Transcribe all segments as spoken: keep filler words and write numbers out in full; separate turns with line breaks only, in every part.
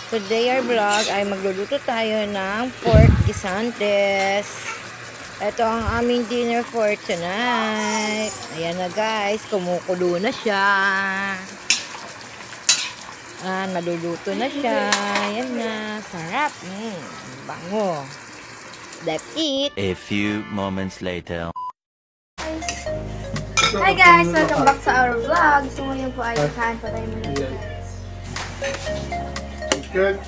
Today our vlog ay magluluto tayo ng pork gisantes. Ito ang aming dinner for tonight. Ayan na guys, kumukulo na siya. Ah, naluluto na siya. Ayan na, sarap. Mm, bango. Let's eat.
A few moments later.
Hi guys! Welcome back sa our vlog. So ngayon po ay kain po tayo muna guys.
Good.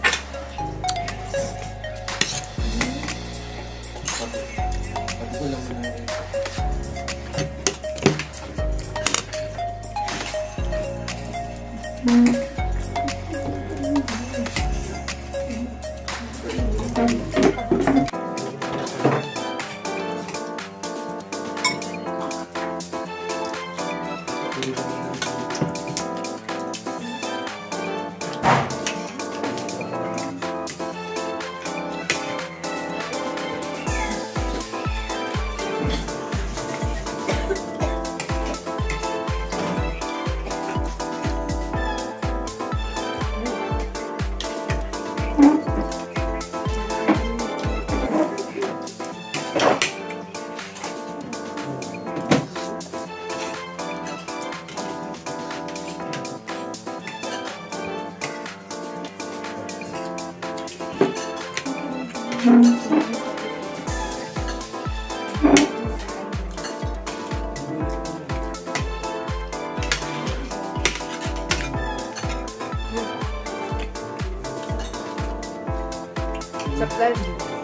Subscribe.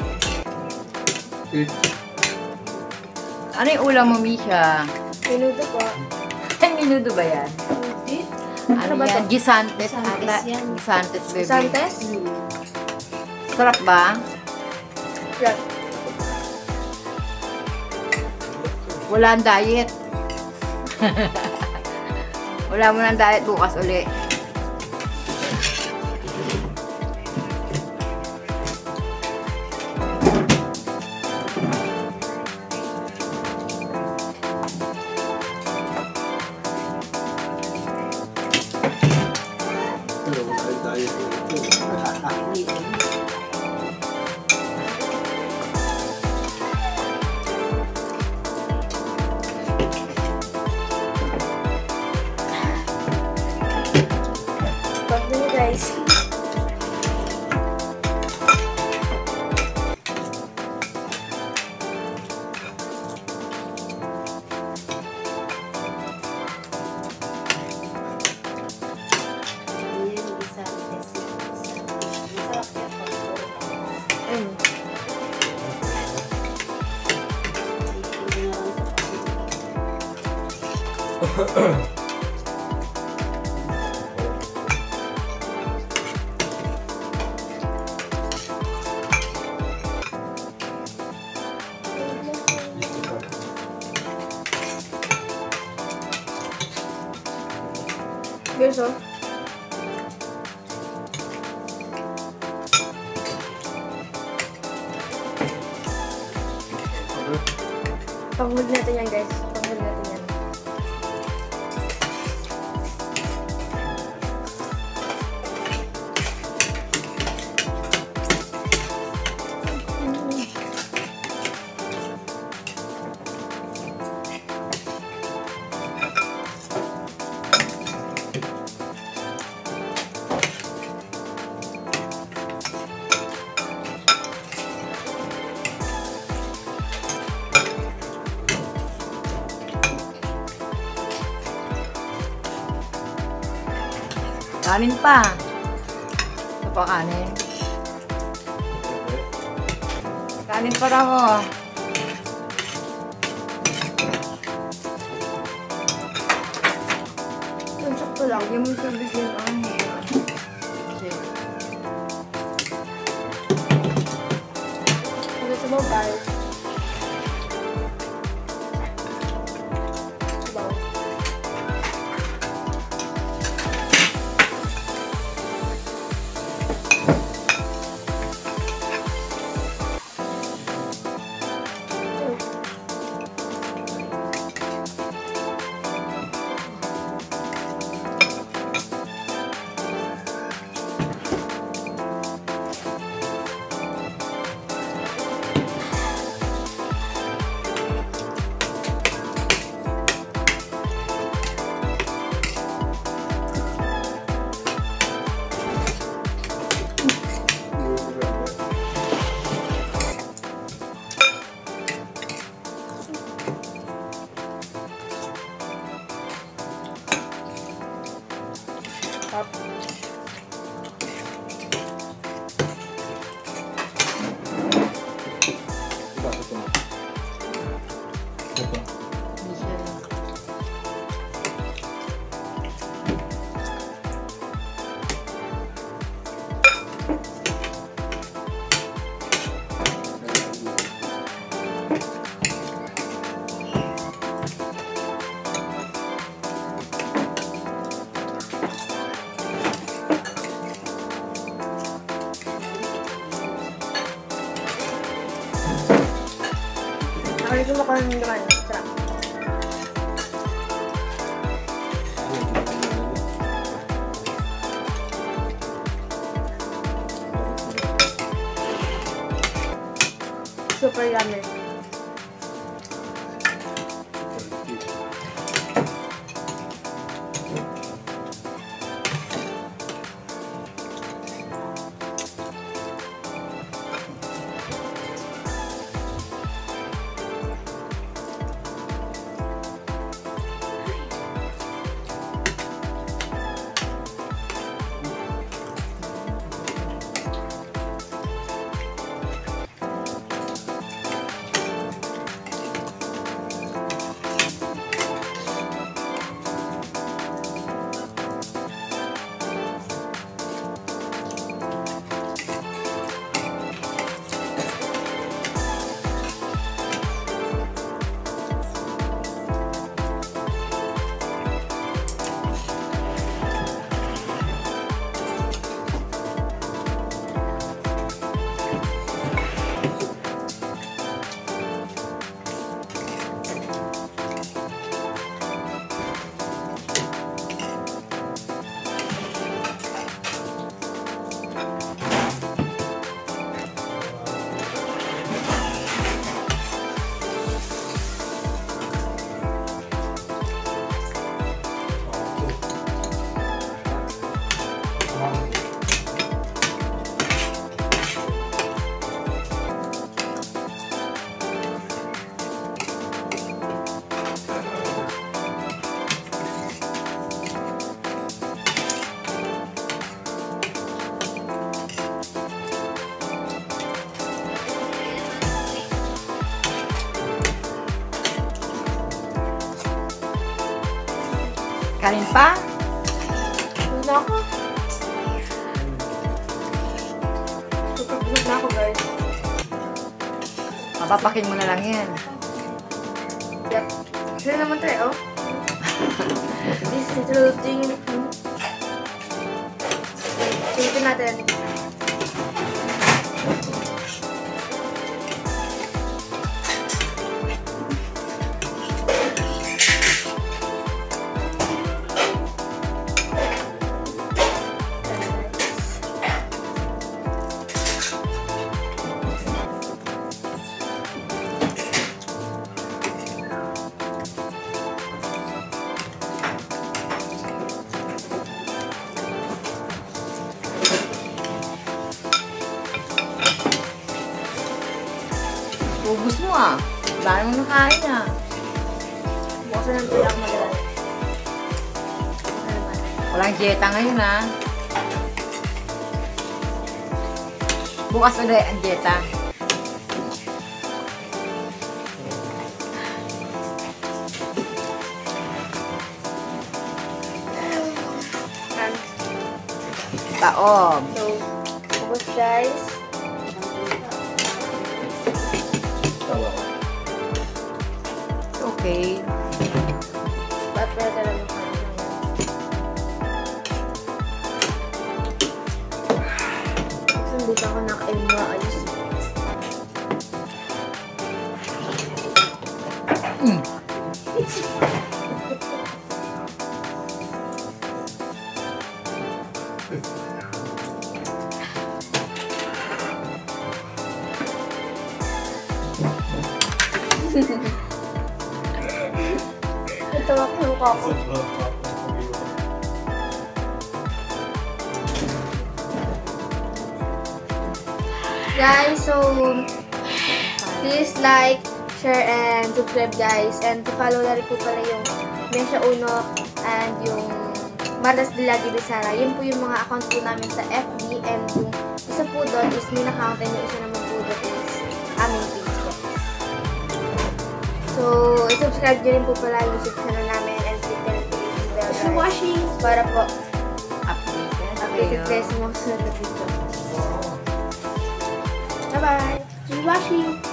Good.
Ano yung ulam mo, Misha?
Minuto po.
Ay, minuto ba yan? Ano,
Ano ba
yan?
to?
Gisantes.
Gisantes
ata.
yan.
Gisantes, baby.
Santes?
Sarap ba?
Yeah.
Wala ang diet. Wala mo ng diet bukas uli.
Pero wala tayo dito.
Back na niyo guys.
Ayun.
Here's all. Pang-hold natin yan guys. Pang-hold natin yan.
Kanin pa. Ito pa kanin. Kanin pa raw mo.
Yung sakto lang. Yung may tubig yun. Oh.
Okay.
Hanggang sa mobile. Sabaw. Ako rin kumakain ng naman. Sarap. Super yummy.
Kanin pa?
Busog na ako. Super busog na ako, guys.
Mapapakin mo na lang yan.
Yep. Sino naman try, oh? This is routine. Silipin natin.
Ubus mo ah. Dahil mo nakain ah.
Bukas na tuloy ako magalan.
Walang dieta ngayon ah. Bukas ulit ang dieta. Taom.
So, ubos guys.
Okay.
Ba't pwede talaga makain ng Kasi hindi pa ako nakain mo ayos.
Mm.
Natawa ko yung mukha ko. Guys, so please like, share, and subscribe guys. And to follow na rin po pala yung Mesha Uno and yung Martas de la Sara. Yun po yung mga account po namin sa F B. And yung isa po doon is main account and yung isa naman po doon is aming page po. So, i-subscribe nyo rin po pala yung YouTube channel namin and click na rin po yung bell guys.
Washing.
Para po
Updated.
updated guys sa mga sunod na video. Bye-bye!
Washing.